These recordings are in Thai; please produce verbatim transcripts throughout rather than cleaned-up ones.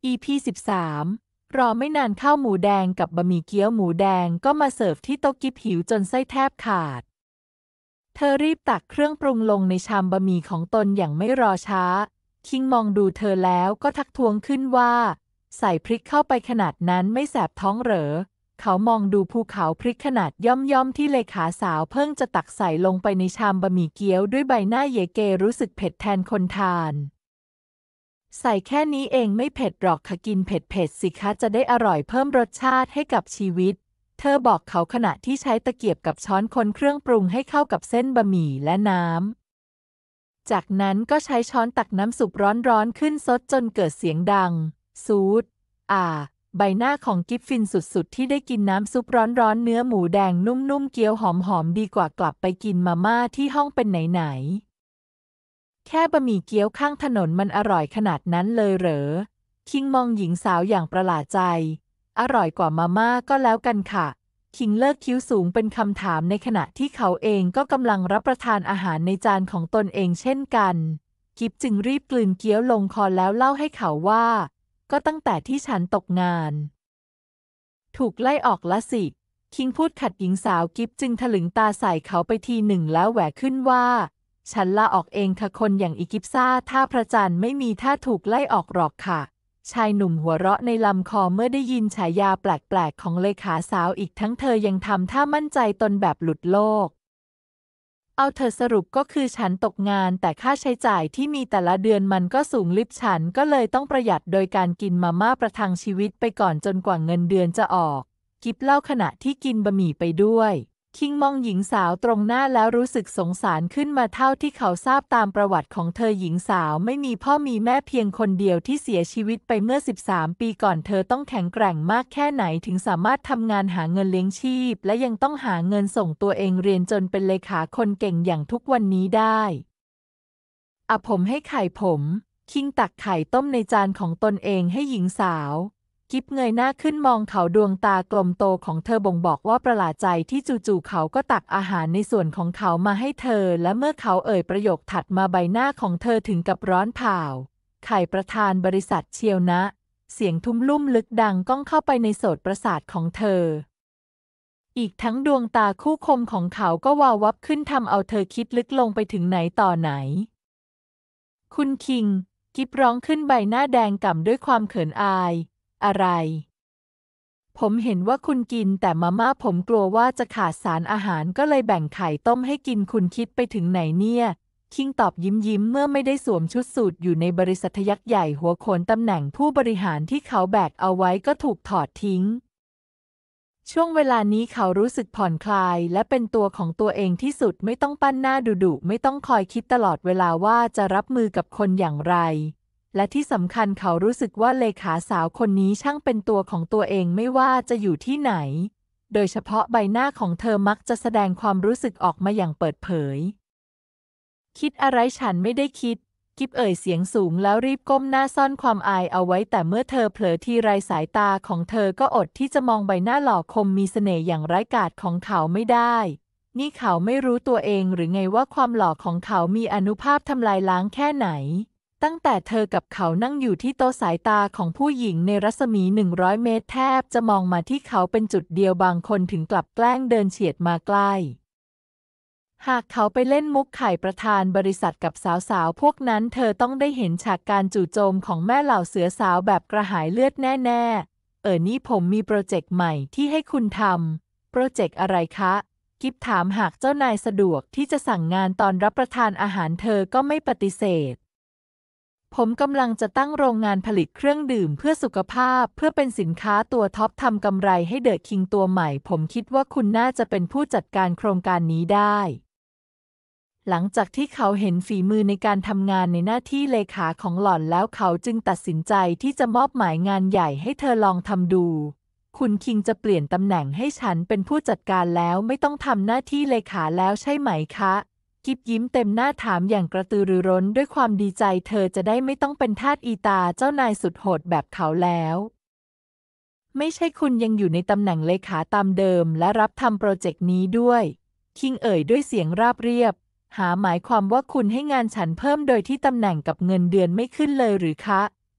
อี พี สิบสามรอไม่นานข้าวหมูแดงกับบะหมี่เกี๊ยวหมูแดงก็มาเสิร์ฟที่โต๊ะกิ๊บหิวจนไส้แทบขาดเธอรีบตักเครื่องปรุงลงในชามบะหมี่ของตนอย่างไม่รอช้าคิงมองดูเธอแล้วก็ทักท้วงขึ้นว่าใส่พริกเข้าไปขนาดนั้นไม่แสบท้องเหรอเขามองดูภูเขาพริกขนาดย่อมๆที่เลขาสาวเพิ่งจะตักใส่ลงไปในชามบะหมี่เกี๊ยวด้วยใบหน้าเยเกรู้สึกเผ็ดแทนคนทานใส่แค่นี้เองไม่เผ็ดหรอกค่ะกินเผ็ดๆสิคะจะได้อร่อยเพิ่มรสชาติให้กับชีวิตเธอบอกเขาขณะที่ใช้ตะเกียบกับช้อนคนเครื่องปรุงให้เข้ากับเส้นบะหมี่และน้ำจากนั้นก็ใช้ช้อนตักน้ำซุปร้อนๆขึ้นซดจนเกิดเสียงดังซูดอ่าใบหน้าของกิฟฟินสุดๆที่ได้กินน้ำซุปร้อนๆเนื้อหมูแดงนุ่มๆเกี๊ยวหอมๆดีกว่ากลับไปกินมาม่าที่ห้องเป็นไหนๆแค่บะหมี่เกี๊ยวข้างถนนมันอร่อยขนาดนั้นเลยเหรอคิงมองหญิงสาวอย่างประหลาดใจอร่อยกว่ามาม่าก็แล้วกันค่ะคิงเลิกคิ้วสูงเป็นคำถามในขณะที่เขาเองก็กำลังรับประทานอาหารในจานของตนเองเช่นกันกิฟจึงรีบกลืนเกี๊ยวลงคอแล้วเล่าให้เขาว่าก็ตั้งแต่ที่ฉันตกงานถูกไล่ออกละสิคิงพูดขัดหญิงสาวกิฟจึงถลึงตาใส่เขาไปทีหนึ่งแล้วแหวกขึ้นว่าฉันลาออกเองค่ะคนอย่างอีกิฟซ่าถ้าพระจันทร์ไม่มีถ้าถูกไล่ออกหรอกค่ะชายหนุ่มหัวเราะในลำคอเมื่อได้ยินฉายาแปลกๆของเลขาสาวอีกทั้งเธอยังทำท่ามั่นใจตนแบบหลุดโลกเอาเธอสรุปก็คือฉันตกงานแต่ค่าใช้จ่ายที่มีแต่ละเดือนมันก็สูงลิบฉันก็เลยต้องประหยัดโดยการกินมาม่าประทังชีวิตไปก่อนจนกว่าเงินเดือนจะออกกิฟเล่าขณะที่กินบะหมี่ไปด้วยคิงมองหญิงสาวตรงหน้าแล้วรู้สึกสงสารขึ้นมาเท่าที่เขาทราบตามประวัติของเธอหญิงสาวไม่มีพ่อมีแม่เพียงคนเดียวที่เสียชีวิตไปเมื่อสิบสามปีก่อนเธอต้องแข็งแกร่งมากแค่ไหนถึงสามารถทำงานหาเงินเลี้ยงชีพและยังต้องหาเงินส่งตัวเองเรียนจนเป็นเลขาคนเก่งอย่างทุกวันนี้ได้อะผมให้ไข่ผมคิงตักไข่ต้มในจานของตนเองให้หญิงสาวกิฟเงยหน้าขึ้นมองเขาดวงตากลมโตของเธอบ่งบอกว่าประหลาดใจที่จู่ๆเขาก็ตักอาหารในส่วนของเขามาให้เธอและเมื่อเขาเอ่ยประโยคถัดมาใบหน้าของเธอถึงกับร้อนเผาไข่ประธานบริษัทเชียวนะเสียงทุ้มลุ่มลึกดังก้องเข้าไปในโสตประสาทของเธออีกทั้งดวงตาคู่คมของเขาก็วาววับขึ้นทำเอาเธอคิดลึกลงไปถึงไหนต่อไหนคุณคิงกิฟร้องขึ้นใบหน้าแดงก่ำด้วยความเขินอายอะไรผมเห็นว่าคุณกินแต่มาม่าผมกลัวว่าจะขาดสารอาหารก็เลยแบ่งไข่ต้มให้กินคุณคิดไปถึงไหนเนี่ยคิงตอบยิ้มยิ้มเมื่อไม่ได้สวมชุดสูทอยู่ในบริษัทยักษ์ใหญ่หัวโขนตำแหน่งผู้บริหารที่เขาแบกเอาไว้ก็ถูกถอดทิ้งช่วงเวลานี้เขารู้สึกผ่อนคลายและเป็นตัวของตัวเองที่สุดไม่ต้องปั้นหน้าดุๆไม่ต้องคอยคิดตลอดเวลาว่าจะรับมือกับคนอย่างไรและที่สำคัญเขารู้สึกว่าเลขาสาวคนนี้ช่างเป็นตัวของตัวเองไม่ว่าจะอยู่ที่ไหนโดยเฉพาะใบหน้าของเธอมักจะแสดงความรู้สึกออกมาอย่างเปิดเผยคิดอะไรฉันไม่ได้คิดกิฟเอ่ยเสียงสูงแล้วรีบก้มหน้าซ่อนความอายเอาไว้แต่เมื่อเธอเผลอทีไรสายตาของเธอก็อดที่จะมองใบหน้าหล่อคมมีเสน่ห์อย่างไร้กาจของเขาไม่ได้นี่เขาไม่รู้ตัวเองหรือไงว่าความหล่อของเขามีอานุภาพทำลายล้างแค่ไหนตั้งแต่เธอกับเขานั่งอยู่ที่โต๊ะสายตาของผู้หญิงในรัศมีหนึ่งร้อยเมตรแทบจะมองมาที่เขาเป็นจุดเดียวบางคนถึงกลับแกล้งเดินเฉียดมาใกล้หากเขาไปเล่นมุกไข่ประธานบริษัทกับสาวๆพวกนั้นเธอต้องได้เห็นฉากการจู่โจมของแม่เหล่าเสือสาวแบบกระหายเลือดแน่ๆเออนี่ผมมีโปรเจกต์ใหม่ที่ให้คุณทำโปรเจกต์อะไรคะกิฟถามหากเจ้านายสะดวกที่จะสั่งงานตอนรับประทานอาหารเธอก็ไม่ปฏิเสธผมกำลังจะตั้งโรงงานผลิตเครื่องดื่มเพื่อสุขภาพเพื่อเป็นสินค้าตัวท็อปทำกำไรให้เดอะคิงตัวใหม่ผมคิดว่าคุณน่าจะเป็นผู้จัดการโครงการนี้ได้หลังจากที่เขาเห็นฝีมือในการทำงานในหน้าที่เลขาของหล่อนแล้วเขาจึงตัดสินใจที่จะมอบหมายงานใหญ่ให้เธอลองทำดูคุณคิงจะเปลี่ยนตำแหน่งให้ฉันเป็นผู้จัดการแล้วไม่ต้องทำหน้าที่เลขาแล้วใช่ไหมคะกิฟยิ้มเต็มหน้าถามอย่างกระตือรือร้นด้วยความดีใจเธอจะได้ไม่ต้องเป็นทาสอีตาเจ้านายสุดโหดแบบเขาแล้วไม่ใช่คุณยังอยู่ในตำแหน่งเลขาตามเดิมและรับทำโปรเจกต์นี้ด้วยคิงเอ่ยด้วยเสียงราบเรียบหาหมายความว่าคุณให้งานฉันเพิ่มโดยที่ตำแหน่งกับเงินเดือนไม่ขึ้นเลยหรือคะ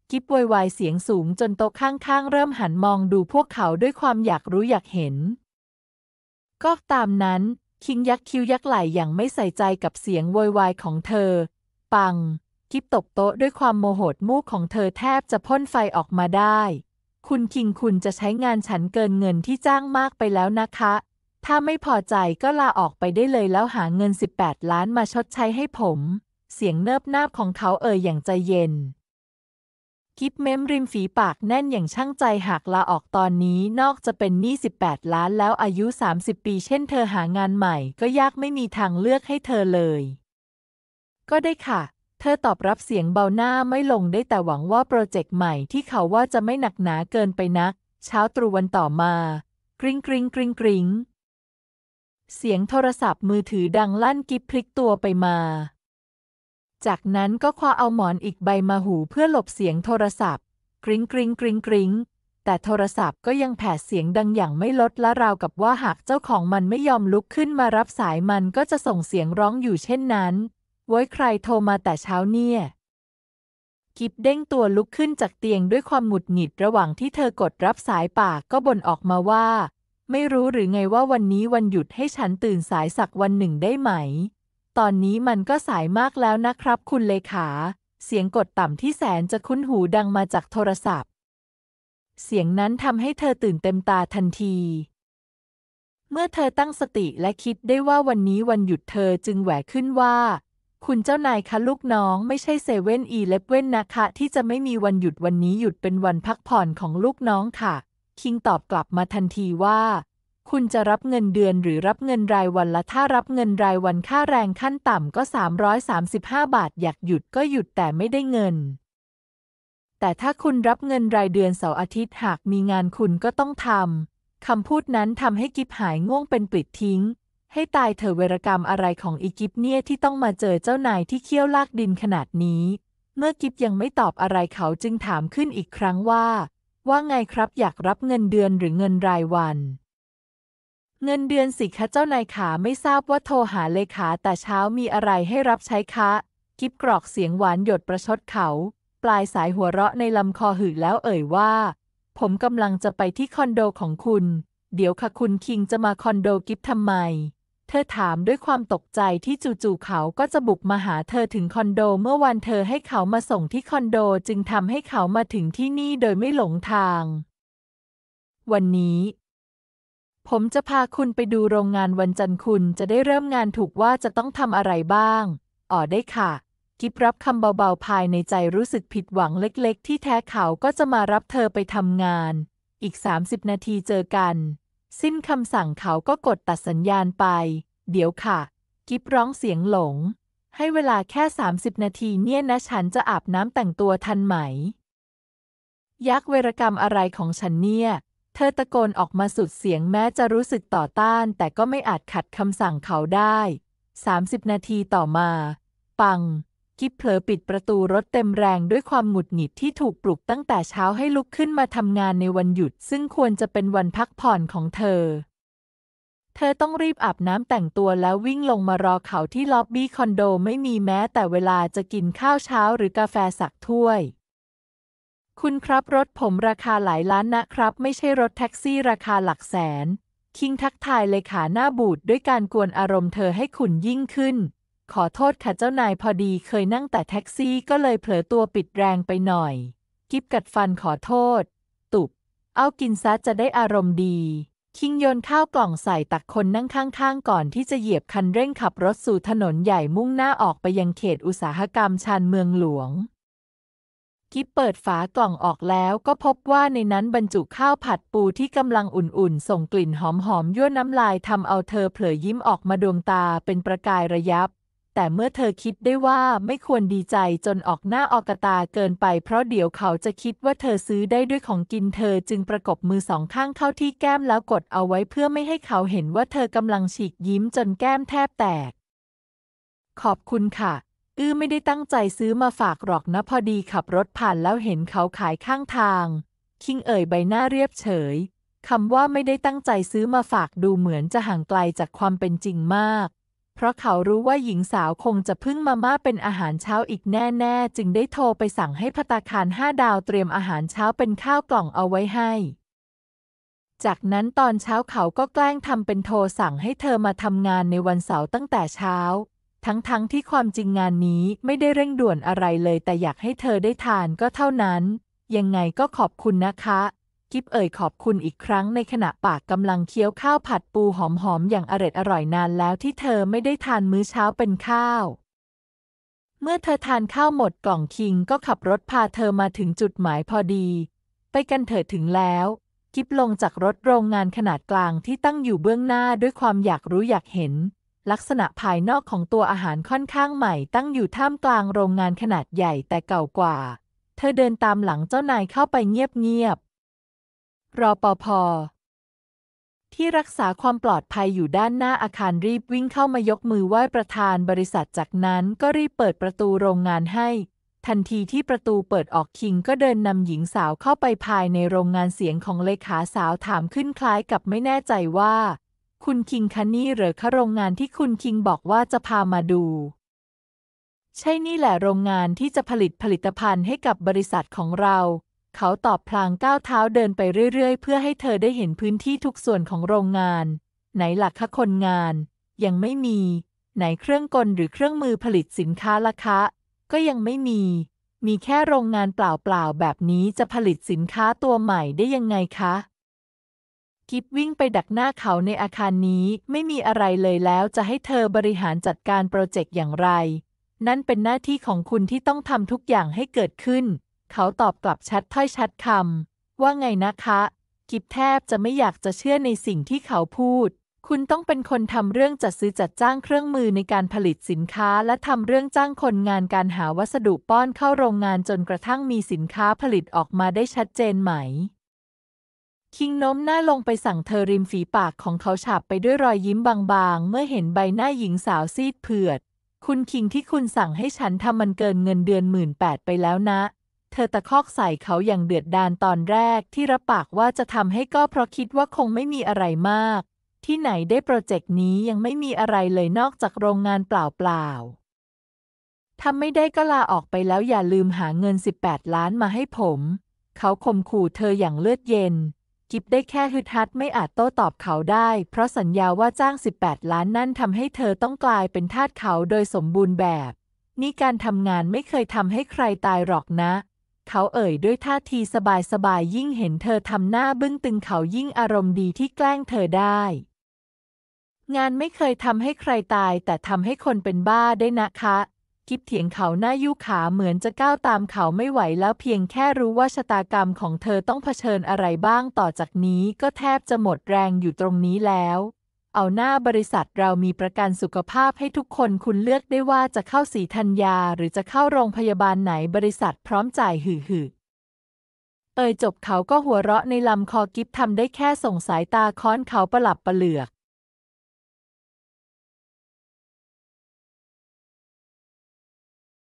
กิ๊บโวยวายเสียงสูงจนโต๊ะข้างๆเริ่มหันมองดูพวกเขาด้วยความอยากรู้อยากเห็นก็ตามนั้นคิงยักคิ้วยักไหล่อย่างไม่ใส่ใจกับเสียงโวยวายของเธอปังกิ๊บตบโต๊ะด้วยความโมโหมูกของเธอแทบจะพ่นไฟออกมาได้คุณคิงคุณจะใช้งานฉันเกินเงินที่จ้างมากไปแล้วนะคะถ้าไม่พอใจก็ลาออกไปได้เลยแล้วหาเงินสิบแปดล้านมาชดใช้ให้ผมเสียงเนิบนาบของเขาเอ่ยอย่างใจเย็นกิ๊บเม้มริมฝีปากแน่นอย่างช่างใจหากลาออกตอนนี้นอกจะเป็นหนี้สิบแปดล้านแล้วอายุสามสิบปีเช่นเธอหางานใหม่ก็ยากไม่มีทางเลือกให้เธอเลยก็ได้ค่ะเธอตอบรับเสียงเบาหน้าไม่ลงได้แต่หวังว่าโปรเจกต์ใหม่ที่เขาว่าจะไม่หนักหนาเกินไปนักเช้าตรู่วันต่อมากริ๊งกริ๊งกริ๊งกริ๊งเสียงโทรศัพท์มือถือดังลั่นกิ๊บพลิกตัวไปมาจากนั้นก็คว้าเอาหมอนอีกใบมาหูเพื่อหลบเสียงโทรศัพท์กริ๊งกริ๊งกริ๊งกริ๊งแต่โทรศัพท์ก็ยังแผดเสียงดังอย่างไม่ลดละราวกับว่าหากเจ้าของมันไม่ยอมลุกขึ้นมารับสายมันก็จะส่งเสียงร้องอยู่เช่นนั้นโว้ยใครโทรมาแต่เช้าเนี่ยกิ๊บเด้งตัวลุกขึ้นจากเตียงด้วยความหงุดหงิดระหว่างที่เธอกดรับสายปากก็บ่นออกมาว่าไม่รู้หรือไงว่าวันนี้วันหยุดให้ฉันตื่นสายสักวันหนึ่งได้ไหมตอนนี้มันก็สายมากแล้วนะครับคุณเลขาเสียงกดต่ำที่แสนจะคุ้นหูดังมาจากโทรศัพท์เสียงนั้นทำให้เธอตื่นเต็มตาทันทีเมื่อเธอตั้งสติและคิดได้ว่าวันนี้วันหยุดเธอจึงแหวกขึ้นว่าคุณเจ้านายคะลูกน้องไม่ใช่เซเว่นอีเลฟเว่นนะคะที่จะไม่มีวันหยุดวันนี้หยุดเป็นวันพักผ่อนของลูกน้องค่ะคิงตอบกลับมาทันทีว่าคุณจะรับเงินเดือนหรือรับเงินรายวันละถ้ารับเงินรายวันค่าแรงขั้นต่ำก็สามร้อยสามสิบห้าบาทอยากหยุดก็หยุดแต่ไม่ได้เงินแต่ถ้าคุณรับเงินรายเดือนเสาร์อาทิตย์หากมีงานคุณก็ต้องทำคำพูดนั้นทำให้กิ๊บหายง่วงเป็นปลิดทิ้งให้ตายเถอะเวรกรรมอะไรของอีกิฟเนี่ยที่ต้องมาเจอเจ้านายที่เคี่ยวลากดินขนาดนี้เมื่อกิฟยังไม่ตอบอะไรเขาจึงถามขึ้นอีกครั้งว่าว่าไงครับอยากรับเงินเดือนหรือเงินรายวันเงินเดือนสิคะเจ้านายขาไม่ทราบว่าโทรหาเลขาแต่เช้ามีอะไรให้รับใช้คะกิฟกรอกเสียงหวานหยดประชดเขาปลายสายหัวเราะในลำคอหึแล้วเอ่ยว่าผมกำลังจะไปที่คอนโดของคุณเดี๋ยวค่ะคุณคิงจะมาคอนโดกิฟทำไมเธอถามด้วยความตกใจที่จู่ๆเขาก็จะบุกมาหาเธอถึงคอนโดเมื่อวันเธอให้เขามาส่งที่คอนโดจึงทำให้เขามาถึงที่นี่โดยไม่หลงทางวันนี้ผมจะพาคุณไปดูโรงงานวันจันทร์คุณจะได้เริ่มงานถูกว่าจะต้องทำอะไรบ้างอ๋อได้ค่ะกิ๊บรับคำเบาๆภายในใจรู้สึกผิดหวังเล็กๆที่แท้เขาก็จะมารับเธอไปทำงานอีกสามสิบนาทีเจอกันสิ้นคำสั่งเขาก็กดตัดสัญญาณไปเดี๋ยวค่ะกิ๊บร้องเสียงหลงให้เวลาแค่สามสิบนาทีเนี่ยนะฉันจะอาบน้ำแต่งตัวทันไหมยักษ์เวรกรรมอะไรของฉันเนี่ยเธอตะโกนออกมาสุดเสียงแม้จะรู้สึกต่อต้านแต่ก็ไม่อาจขัดคำสั่งเขาได้สามสิบนาทีต่อมาปังกิ๊บเผลอปิดประตูรถเต็มแรงด้วยความหงุดหงิดที่ถูกปลุกตั้งแต่เช้าให้ลุกขึ้นมาทำงานในวันหยุดซึ่งควรจะเป็นวันพักผ่อนของเธอเธอต้องรีบอาบน้ำแต่งตัวแล้ววิ่งลงมารอเขาที่ล็อบบี้คอนโดไม่มีแม้แต่เวลาจะกินข้าวเช้าหรือกาแฟสักถ้วยคุณครับรถผมราคาหลายล้านนะครับไม่ใช่รถแท็กซี่ราคาหลักแสนคิงทักทายเลขาหน้าบูดด้วยการกวนอารมณ์เธอให้ขุ่นยิ่งขึ้นขอโทษค่ะเจ้านายพอดีเคยนั่งแต่แท็กซี่ก็เลยเผลอตัวปิดแรงไปหน่อยกิ๊บกัดฟันขอโทษตุบเอากินซะจะได้อารมณ์ดีคิงโยนข้าวกล่องใส่ตักคนนั่งข้างๆก่อนที่จะเหยียบคันเร่งขับรถสู่ถนนใหญ่มุ่งหน้าออกไปยังเขตอุตสาหกรรมชานเมืองหลวงกิ๊บเปิดฝากล่องออกแล้วก็พบว่าในนั้นบรรจุข้าวผัดปูที่กำลังอุ่นๆส่งกลิ่นหอมๆยั่วน้ำลายทำเอาเธอเผลอยิ้มออกมาดวงตาเป็นประกายระยับแต่เมื่อเธอคิดได้ว่าไม่ควรดีใจจนออกหน้าออกตาเกินไปเพราะเดี๋ยวเขาจะคิดว่าเธอซื้อได้ด้วยของกินเธอจึงประกบมือสองข้างเข้าที่แก้มแล้วกดเอาไว้เพื่อไม่ให้เขาเห็นว่าเธอกำลังฉีกยิ้มจนแก้มแทบแตกขอบคุณค่ะอื้อไม่ได้ตั้งใจซื้อมาฝากหรอกนะพอดีขับรถผ่านแล้วเห็นเขาขายข้างทางคิงเอ่ยใบหน้าเรียบเฉยคำว่าไม่ได้ตั้งใจซื้อมาฝากดูเหมือนจะห่างไกลจากความเป็นจริงมากเพราะเขารู้ว่าหญิงสาวคงจะพึ่งมาม่าเป็นอาหารเช้าอีกแน่ๆจึงได้โทรไปสั่งให้ภัตตาคารห้าดาวเตรียมอาหารเช้าเป็นข้าวกล่องเอาไว้ให้จากนั้นตอนเช้าเขาก็แกล้งทำเป็นโทรสั่งให้เธอมาทำงานในวันเสาร์ตั้งแต่เช้าทั้งๆ ท, ที่ความจริงงานนี้ไม่ได้เร่งด่วนอะไรเลยแต่อยากให้เธอได้ทานก็เท่านั้นยังไงก็ขอบคุณนะคะกิฟเอ่ยขอบคุณอีกครั้งในขณะปากกำลังเคี้ยวข้าวผัดปูหอมๆอย่างอร็ดอร่อยนานแล้วที่เธอไม่ได้ทานมื้อเช้าเป็นข้าวเมื่อเธอทานข้าวหมดกล่องคิงก็ขับรถพาเธอมาถึงจุดหมายพอดีไปกันเถิดถึงแล้วกิฟลงจากรถโรงงานขนาดกลางที่ตั้งอยู่เบื้องหน้าด้วยความอยากรู้อยากเห็นลักษณะภายนอกของตัวอาหารค่อนข้างใหม่ตั้งอยู่ท่ามกลางโรงงานขนาดใหญ่แต่เก่ากว่าเธอเดินตามหลังเจ้านายเข้าไปเงียบๆรปภ.ที่รักษาความปลอดภัยอยู่ด้านหน้าอาคารรีบวิ่งเข้ามายกมือไหว้ประธานบริษัทจากนั้นก็รีบเปิดประตูโรงงานให้ทันทีที่ประตูเปิดออกคิงก็เดินนำหญิงสาวเข้าไปภายในโรงงานเสียงของเลขาสาวถามขึ้นคล้ายกับไม่แน่ใจว่าคุณคิงคะนี่เหรอคะโรงงานที่คุณคิงบอกว่าจะพามาดูใช่นี่แหละโรงงานที่จะผลิตผลิตภัณฑ์ให้กับบริษัทของเราเขาตอบพลางก้าวเท้าเดินไปเรื่อยๆเพื่อให้เธอได้เห็นพื้นที่ทุกส่วนของโรงงานไหนล่ะคะคนงานยังไม่มีไหนเครื่องกลหรือเครื่องมือผลิตสินค้าล่ะคะก็ยังไม่มีมีแค่โรงงานเปล่าๆแบบนี้จะผลิตสินค้าตัวใหม่ได้ยังไงคะกิฟวิ่งไปดักหน้าเขาในอาคารนี้ไม่มีอะไรเลยแล้วจะให้เธอบริหารจัดการโปรเจกต์อย่างไรนั่นเป็นหน้าที่ของคุณที่ต้องทำทุกอย่างให้เกิดขึ้นเขาตอบกลับชัดถ้อยชัดคำว่าไงนะคะกิฟแทบจะไม่อยากจะเชื่อในสิ่งที่เขาพูดคุณต้องเป็นคนทำเรื่องจัดซื้อจัดจ้างเครื่องมือในการผลิตสินค้าและทำเรื่องจ้างคนงานการหาวัสดุป้อนเข้าโรงงานจนกระทั่งมีสินค้าผลิตออกมาได้ชัดเจนไหมคิงโน้มหน้าลงไปสั่งเธอริมฝีปากของเขาฉาบไปด้วยรอยยิ้มบางๆเมื่อเห็นใบหน้าหญิงสาวซีดเผือดคุณคิงที่คุณสั่งให้ฉันทำมันเกินเงินเดือนหมื่นแปดไปแล้วนะเธอตะคอกใส่เขาอย่างเดือดดาลตอนแรกที่รับปากว่าจะทำให้ก็เพราะคิดว่าคงไม่มีอะไรมากที่ไหนได้โปรเจกต์นี้ยังไม่มีอะไรเลยนอกจากโรงงานเปล่าๆทำไม่ได้ก็ลาออกไปแล้วอย่าลืมหาเงินสิบแปดล้านมาให้ผมเขาข่มขู่เธออย่างเลือดเย็นกิฟได้แค่ฮึดฮัดไม่อาจโต้ตอบเขาได้เพราะสัญญาว่าจ้างสิบแปดล้านนั่นทำให้เธอต้องกลายเป็นทาสเขาโดยสมบูรณ์แบบนี่การทำงานไม่เคยทำให้ใครตายหรอกนะเขาเอ่ยด้วยท่าทีสบายๆยิ่งเห็นเธอทำหน้าบึ้งตึงเขายิ่งอารมณ์ดีที่แกล้งเธอได้งานไม่เคยทำให้ใครตายแต่ทำให้คนเป็นบ้าได้นะคะกิฟเถียงเขาหน้ายุขาเหมือนจะก้าวตามเขาไม่ไหวแล้วเพียงแค่รู้ว่าชะตากรรมของเธอต้องเผชิญอะไรบ้างต่อจากนี้ก็แทบจะหมดแรงอยู่ตรงนี้แล้วเอาหน้าบริษัทเรามีประกันสุขภาพให้ทุกคนคุณเลือกได้ว่าจะเข้าศรีธัญญาหรือจะเข้าโรงพยาบาลไหนบริษัทพร้อมจ่ายหือหือเอ่ยจบเขาก็หัวเราะในลำคอกิฟทำได้แค่ส่งสายตาค้อนเขาประหลับประเหลือก